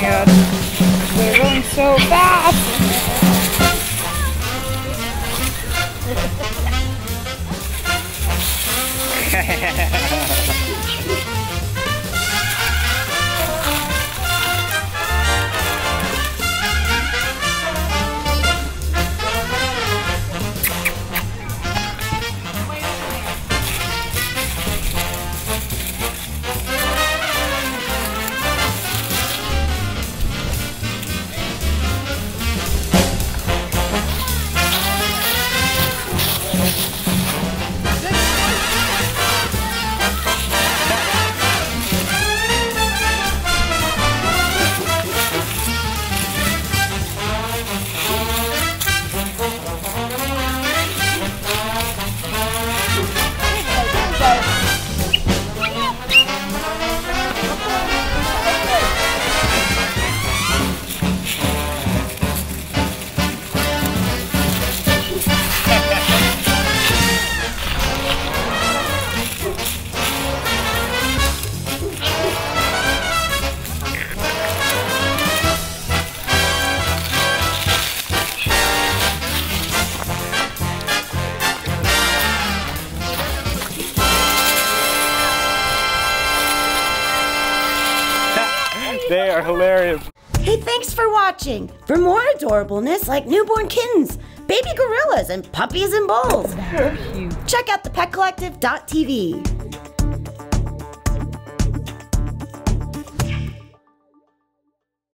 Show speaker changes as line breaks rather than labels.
god. They're going so fast!
They are hilarious.
Hey, thanks for watching. For more adorableness like newborn kittens, baby gorillas, and puppies and bulls, check out thepetcollective.tv.